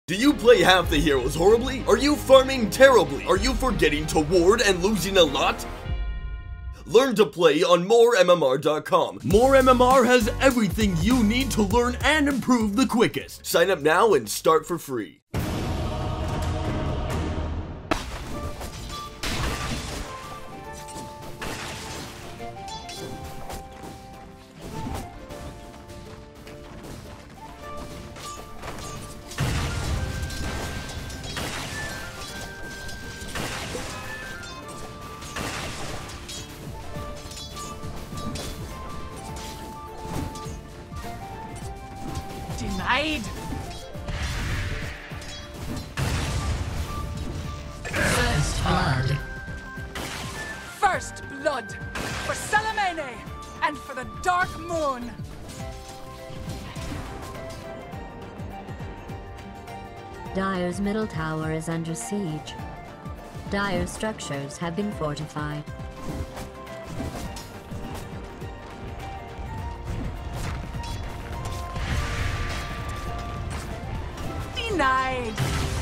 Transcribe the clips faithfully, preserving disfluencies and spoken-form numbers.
Do you play half the heroes horribly? Are you farming terribly? Are you forgetting to ward and losing a lot? Learn to play on more M M R dot com. More M M R has everything you need to learn and improve the quickest. Sign up now and start for free. Denied. First blood. First blood for Salamene and for the Dark Moon. Dire's middle tower is under siege. Dire's structures have been fortified. Denied.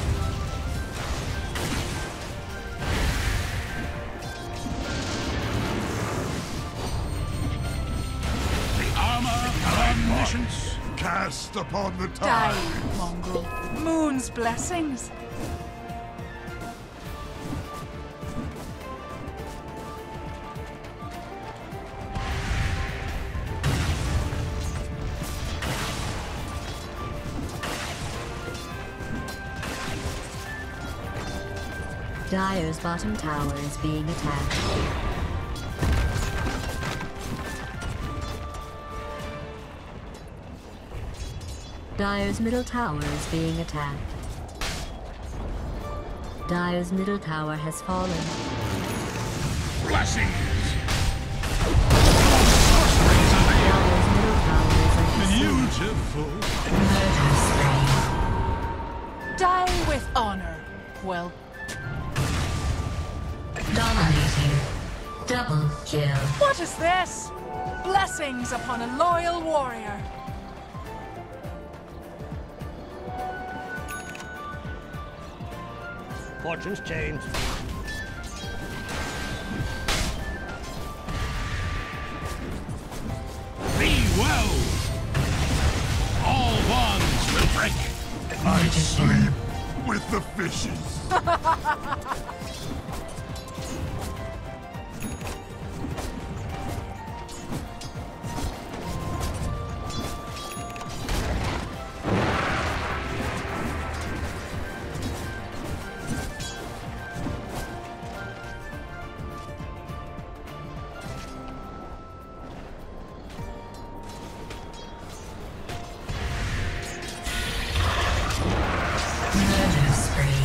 The armor of omniscience cast upon the tide. Die, mongrel. Moon's blessings. Dire's bottom tower is being attacked. Dire's middle tower is being attacked. Dire's middle tower has fallen. Blessings. Dire's middle tower is under siege. Beautiful. Die with honor. Well, Dominating. Double kill. what is this? Blessings upon a loyal warrior. Fortunes change. Be well. All wands will break. I sleep with the fishes. Murder spree.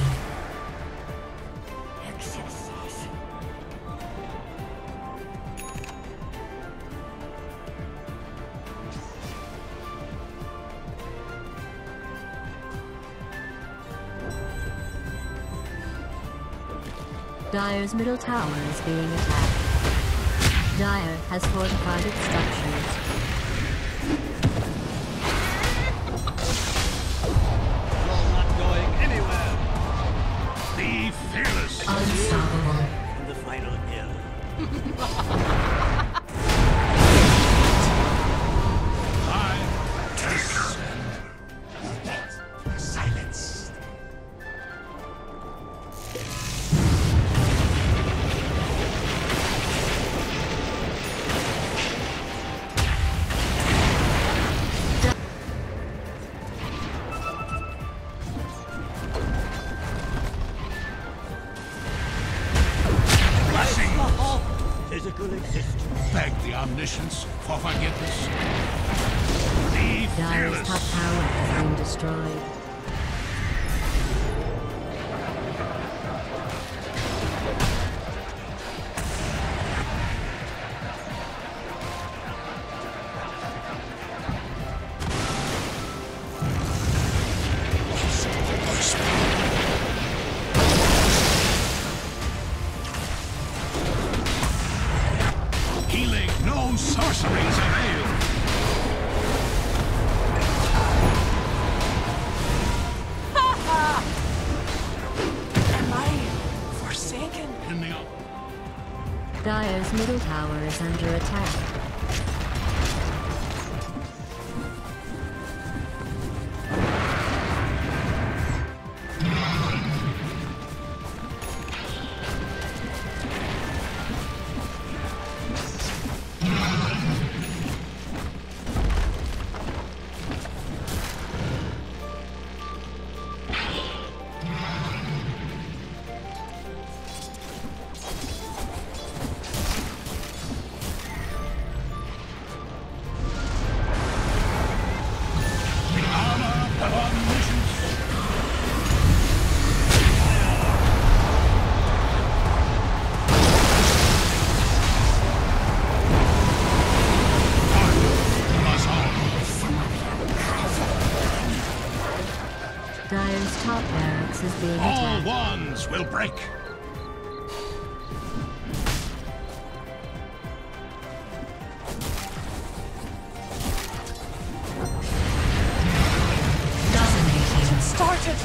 Dire's middle tower is being attacked. Dire has fortified its structures. You're not going anywhere. Be fearless. Unstoppable. In the final hill. I descend. Silence. Physical existence. Beg the omniscience for forgiveness. Be Dire's fearless. top tower has been destroyed. Healing, no sorceries avail. Dire's middle tower is under attack. Dire's top barracks is being attacked. All wands will break. Dominating. It started.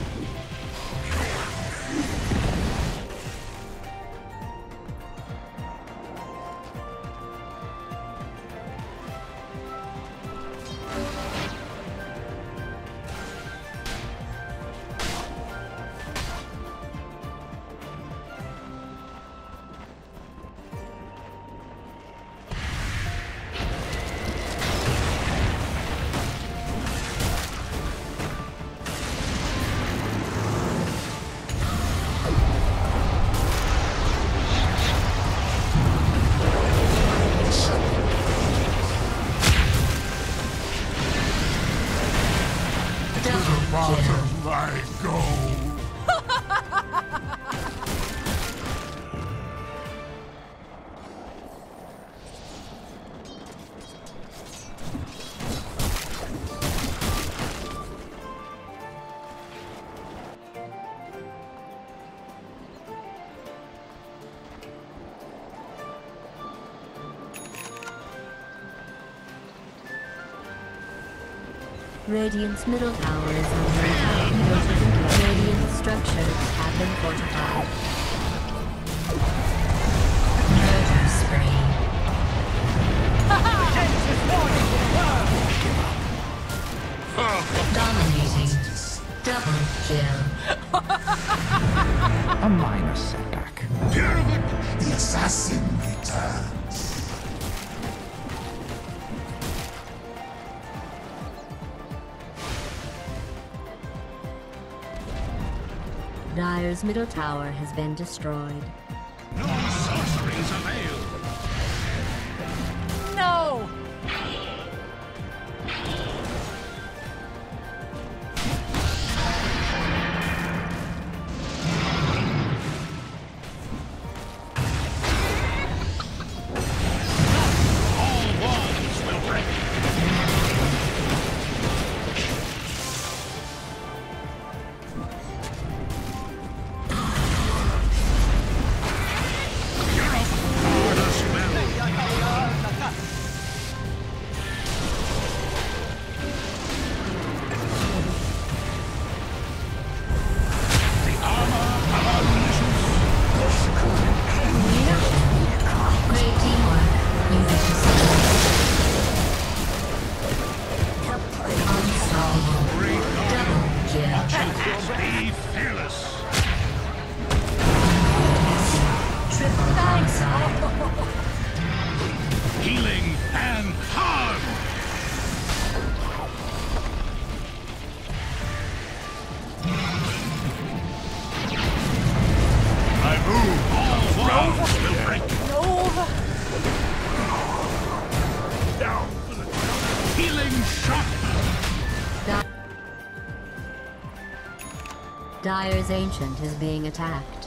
Bottom I go. Radiant's middle tower is under attack. Radiant structures have been fortified. Murder spree. Dominating. Double kill. A minor setback. The assassin returns. Dire's middle tower has been destroyed. No sorceries avail. No! All wands will break. Be fearless. Thanks! Healing and harm. I move. All wands will break. Nova! Down for the count. Healing shot. Dire's Ancient is being attacked.